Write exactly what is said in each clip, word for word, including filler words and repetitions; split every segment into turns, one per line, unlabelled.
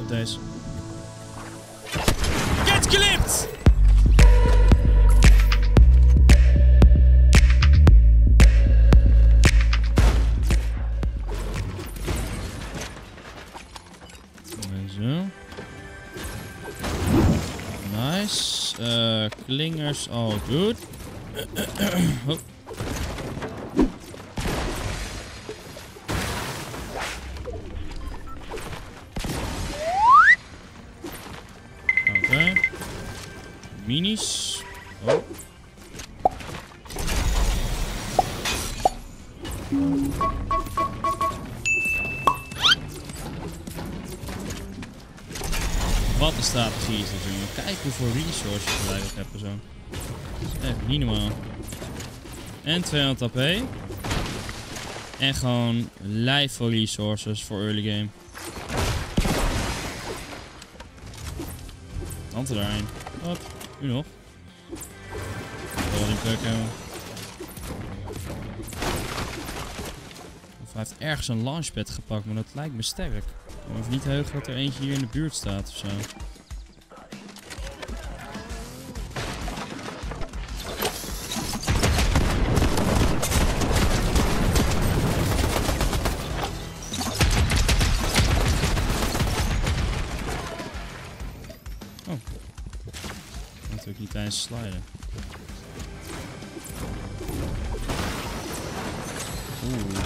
Op deze. Get clipped! Zo. Nice. Uh, klingers, all good. Oh. Oké. Okay. Minis. Oh. Wat een strategie is dit, jongen. Kijk hoeveel resources we eigenlijk hebben zo. Dat is echt niet normaal. En tweehonderd A P. En gewoon lijf voor resources voor early game. Tante daarheen. Wat? Nu nog? Rolling plug hebben. Of hij heeft ergens een launchpad gepakt, maar dat lijkt me sterk. Ik hoef niet heugen dat er eentje hier in de buurt staat ofzo. Oh. Natuurlijk niet tijdens sliden. Oeh.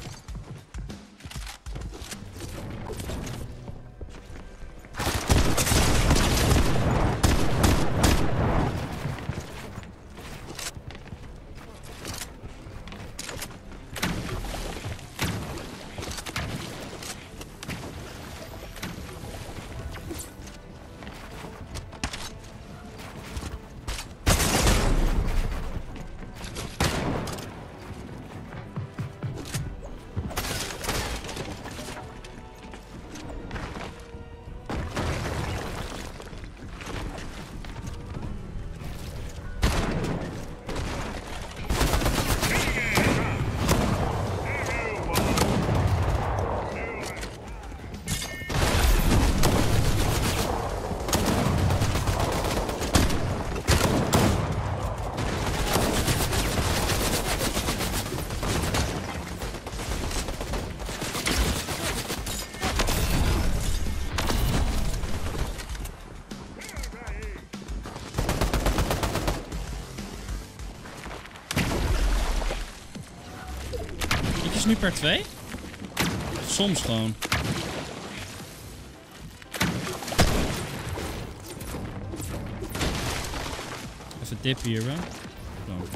Nu per twee? Soms gewoon. Even dip hier, hè? Zo.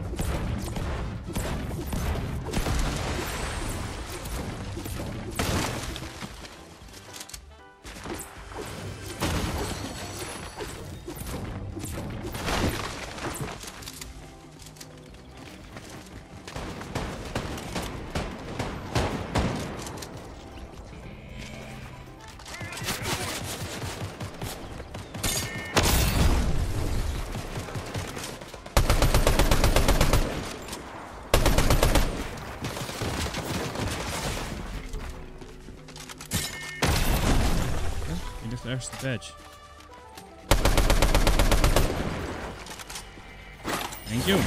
Ergens de badge. Thank you.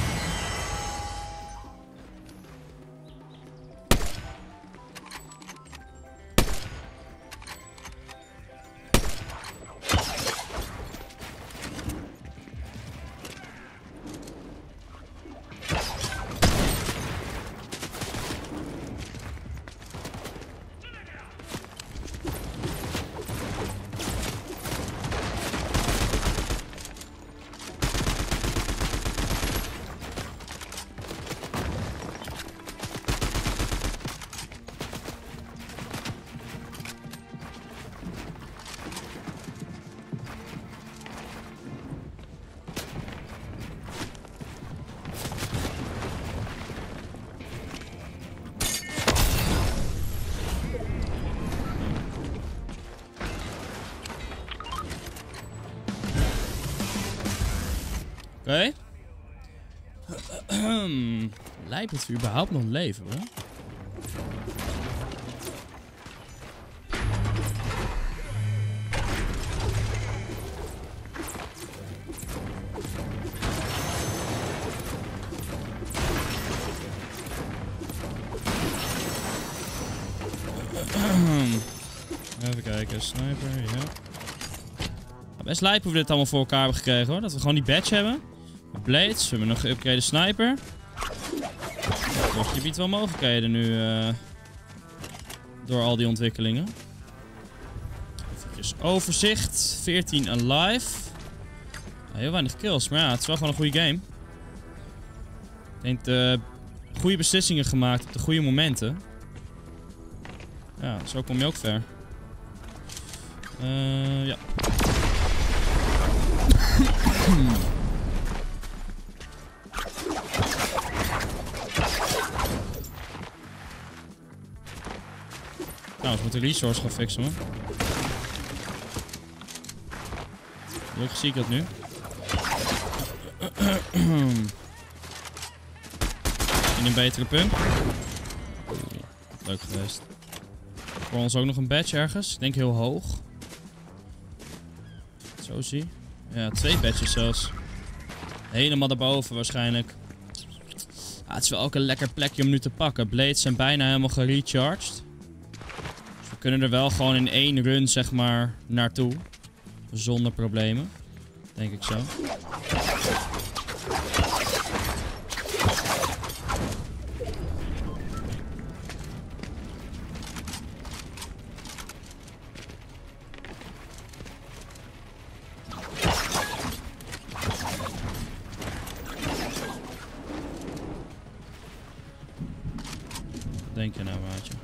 Oké. Okay. Lijkt het überhaupt nog leven, hoor. Even kijken, sniper, ja. Best lijp hoe we dit allemaal voor elkaar hebben gekregen hoor. Dat we gewoon die badge hebben. Blades, we hebben nog geüpgrade sniper. Dus je biedt wel mogelijkheden nu. Uh, door al die ontwikkelingen. Even overzicht. veertien alive. Ja, heel weinig kills, maar ja, het is wel gewoon een goede game. Ik denk de goede beslissingen gemaakt op de goede momenten. Ja, zo kom je ook ver. Uh, ja. Nou, we moeten de resource gaan fixen, man. Gelukkig zie ik dat nu. In een betere pump. Leuk geweest. Voor ons ook nog een badge ergens. Ik denk heel hoog. Zo zie. Ja, twee badges zelfs. Helemaal daarboven waarschijnlijk. Ah, het is wel ook een lekker plekje om nu te pakken. Blades zijn bijna helemaal gerecharged. Dus we kunnen er wel gewoon in één run, zeg maar, naartoe. Zonder problemen. Denk ik zo. Denk je nou, maatje?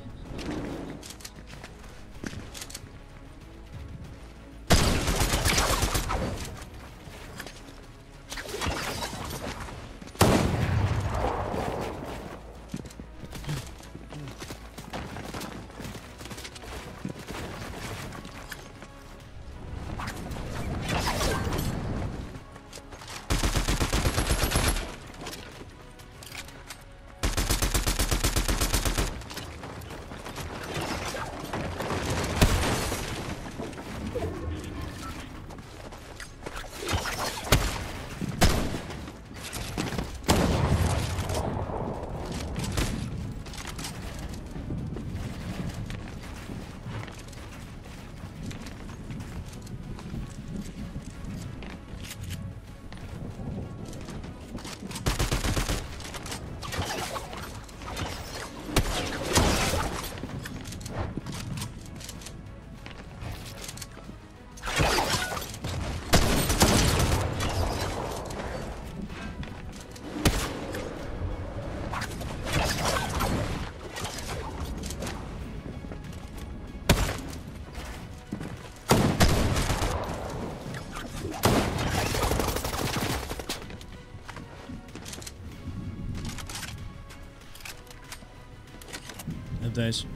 Deze.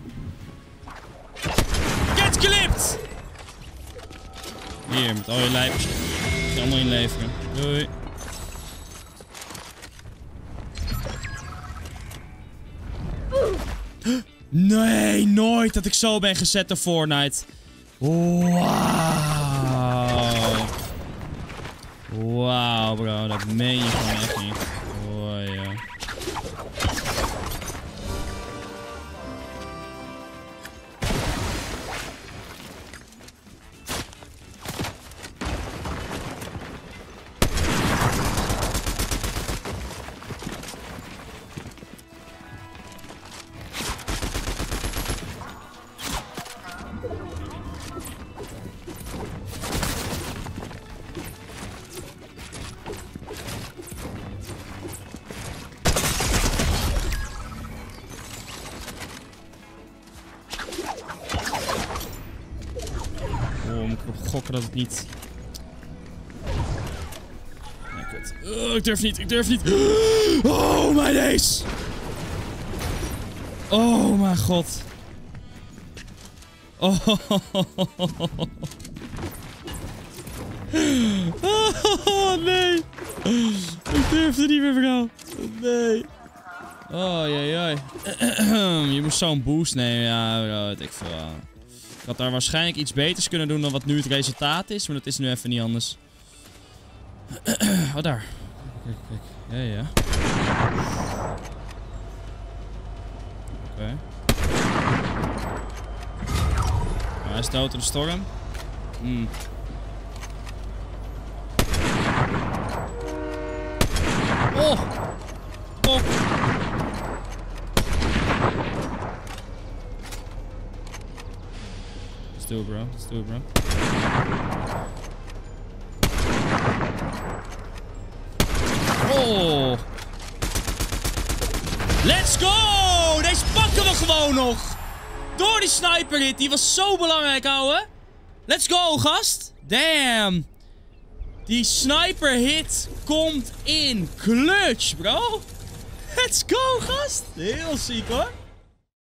Get clipped! Hier, met al je lijpjes. Je allemaal inleveren. Doei. Nee, nooit dat ik zo ben gezet door Fortnite. Wauw. Wauw, bro. Dat meen je gewoon echt niet. Oh, ja. Gokken dat het niet... Nee, kut. Oh, ik durf niet, ik durf niet. Oh, mijn days! Oh, mijn god. Oh, oh nee. Ik durf het niet meer, vrouw. Nee. Oh, jee, jee. Je moest zo'n boost nemen. Ja, bro, weet ik veel. Ik had daar waarschijnlijk iets beters kunnen doen dan wat nu het resultaat is. Maar dat is nu even niet anders. Oh, daar. Kijk, kijk. Ja, ja. Oké. Okay. is dood door de storm. Mm. Oh! Oh! Let's do it, bro. Let's do it, bro. Oh! Let's go! Deze pakken we gewoon nog! Door die sniper hit. Die was zo belangrijk, ouwe. Let's go, gast. Damn. Die sniper hit komt in. Clutch, bro. Let's go, gast. Heel ziek, hoor.